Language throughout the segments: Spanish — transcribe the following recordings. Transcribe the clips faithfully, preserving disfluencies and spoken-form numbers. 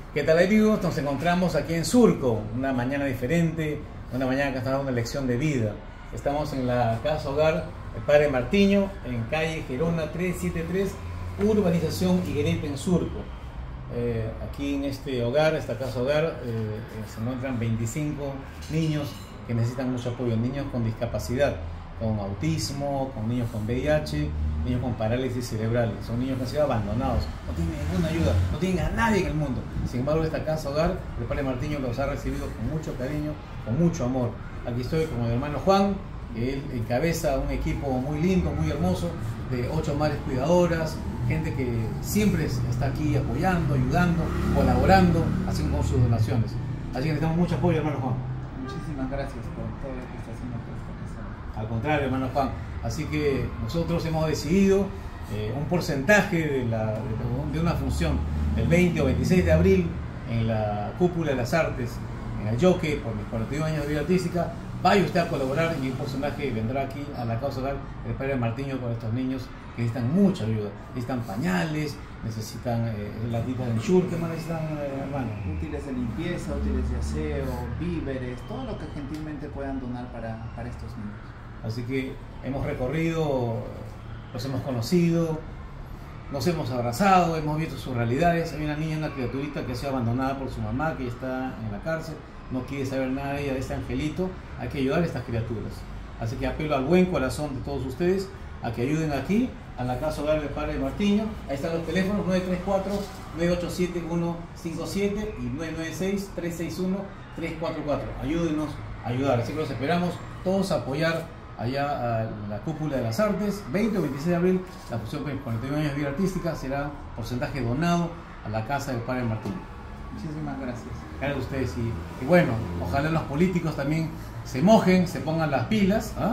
¿Qué tal amigos? Nos encontramos aquí en Surco, una mañana diferente, una mañana que está dando una lección de vida. Estamos en la casa hogar del Padre Martiño, en calle Gerona trescientos setenta y tres, urbanización Higuerete en Surco. Eh, aquí en este hogar, esta casa hogar, eh, se encuentran veinticinco niños que necesitan mucho apoyo, niños con discapacidad, con autismo, con niños con V I H, niños con parálisis cerebral. Son niños que han sido abandonados, no tienen ninguna ayuda, no tienen a nadie en el mundo. Sin embargo, esta casa hogar, el Padre Martiño los ha recibido con mucho cariño, con mucho amor. Aquí estoy con el hermano Juan, que él encabeza un equipo muy lindo, muy hermoso, de ocho madres cuidadoras, gente que siempre está aquí apoyando, ayudando, colaborando, haciendo con sus donaciones. Así que necesitamos mucho apoyo, hermano Juan. Muchísimas gracias por todo lo que está haciendo por esta persona. Al contrario, hermano Juan. Así que nosotros hemos decidido eh, un porcentaje de, la, de, de una función el veinte o veintiséis de abril en la Cúpula de las Artes, en el Jockey, por mis cuarenta y uno años de vida artística. Vaya usted a colaborar y un porcentaje vendrá aquí a la causa hogar del Padre Martiño con estos niños que necesitan mucha ayuda. Necesitan pañales, necesitan eh, latitas de ensure. ¿Qué más necesitan, eh, hermano? Útiles de limpieza, útiles de aseo, víveres, todo lo que gentilmente puedan donar para, para estos niños. Así que hemos recorrido, los hemos conocido, nos hemos abrazado, hemos visto sus realidades. Hay una niña, una criaturita que ha sido abandonada por su mamá, que está en la cárcel, no quiere saber nada de ella, de este angelito. Hay que ayudar a estas criaturas. Así que apelo al buen corazón de todos ustedes a que ayuden aquí, a la casa hogar del Padre Martiño. Ahí están los teléfonos: nueve tres cuatro, nueve ocho siete, uno cinco siete y nueve nueve seis, tres seis uno, tres cuatro cuatro. Ayúdenos a ayudar. Así que los esperamos todos a apoyar allá a la Cúpula de las Artes, veinte o veintiséis de abril, la función con cuarenta y uno años de vida artística será porcentaje donado a la casa del Padre Martín. Muchísimas gracias. Gracias a ustedes y, y bueno, ojalá los políticos también se mojen, se pongan las pilas, ¿ah?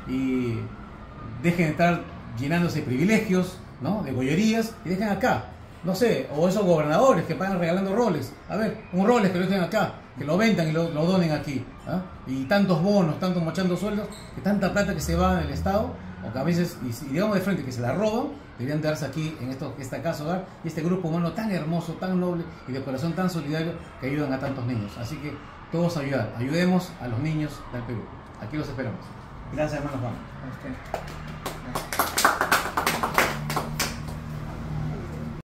Y dejen de estar llenándose de privilegios, ¿no? De gollerías, y dejen acá, no sé, o esos gobernadores que pagan regalando roles, a ver, un roles que lo dejen acá, que lo vendan y lo, lo donen aquí, ¿ah? Y tantos bonos, tantos mochando sueldos, que tanta plata que se va del Estado, o que a veces, y, y digamos de frente, que se la roban, deberían darse aquí en esto, esta casa hogar, y este grupo humano tan hermoso, tan noble, y de corazón tan solidario, que ayudan a tantos niños. Así que todos ayudar, ayudemos a los niños del Perú. Aquí los esperamos. Gracias, hermano Juan. A usted. Gracias.